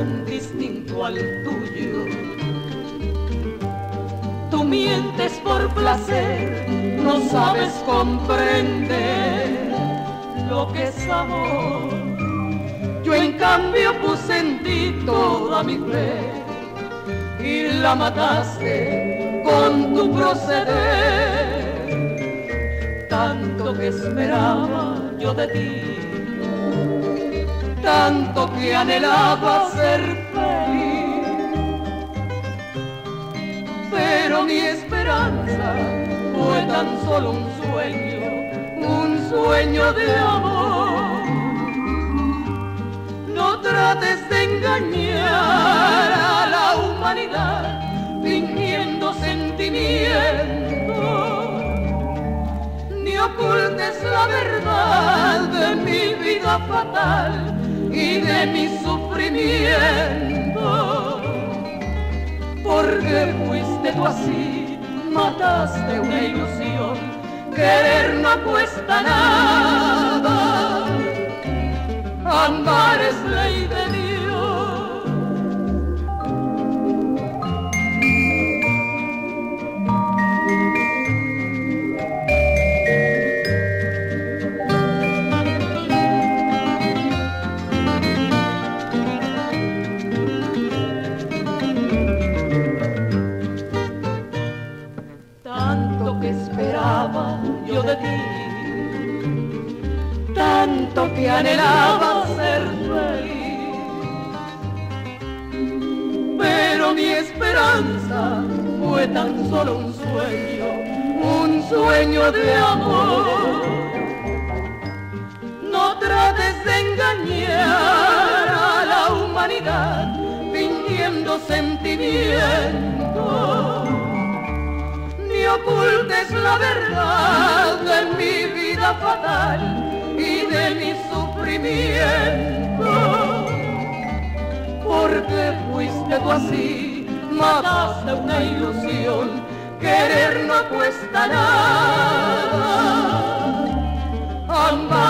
corazón distinto al tuyo. Tú mientes por placer, no sabes comprender lo que es amor. Yo en cambio puse en ti toda mi fe y la mataste con tu proceder. Tanto que esperaba yo de ti, tanto que anhelaba ser feliz, pero mi esperanza fue tan solo un sueño de amor. No trates de engañar a la humanidad fingiendo sentimiento, ni ocultes la verdad de mi vida fatal y de mi sufrimiento. Porque fuiste tú así, mataste una ilusión, querer no cuesta nada, amar es ley de Dios. Tanto que esperaba yo de ti, tanto que anhelaba ser feliz, pero mi esperanza fue tan solo un sueño de amor. No trates de engañar a la humanidad fingiendo sentimiento, ni ocultes la verdad de mi vida fatal y de mi sufrimiento. Porque fuiste tú así, mataste una ilusión, querer no cuesta nada, amar